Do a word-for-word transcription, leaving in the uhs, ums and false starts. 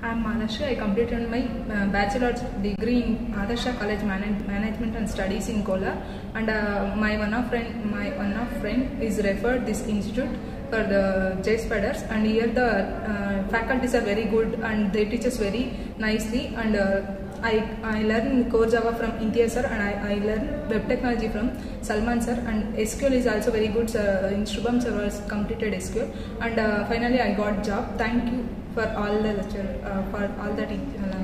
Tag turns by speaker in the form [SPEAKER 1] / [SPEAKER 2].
[SPEAKER 1] I'm Malasha. I completed my uh, bachelor's degree in Adarsh College Man Management and Studies in Kolar, and uh, my one of friend, my one of friend is referred this institute for the J Spaders, and here the uh, faculties are very good and they teach us very nicely, and uh, I, I learn core Java from Intia sir, and I, I learn web technology from Salman sir, and S Q L is also very good. Sir. In Shubham sir was completed S Q L, and uh, finally I got job. Thank you for all the lecture, uh, for all the teachers.